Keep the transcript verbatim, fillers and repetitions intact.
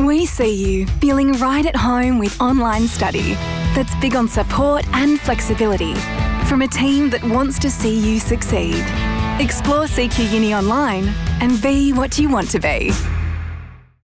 We see you feeling right at home with online study that's big on support and flexibility from a team that wants to see you succeed. Explore C Q Uni online and be what you want to be.